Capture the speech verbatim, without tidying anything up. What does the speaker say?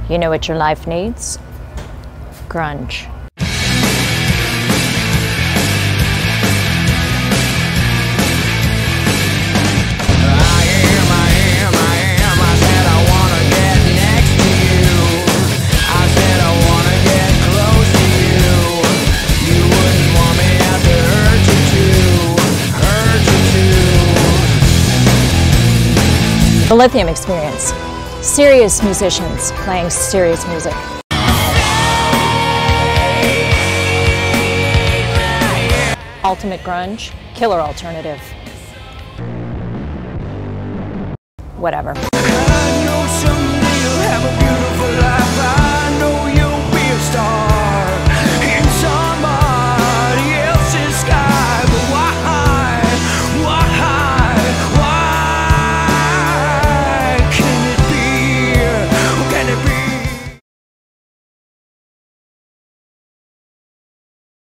You know what your life needs? Grunge. The Lithium experience. Serious musicians playing serious music. Ultimate grunge, killer alternative. Whatever.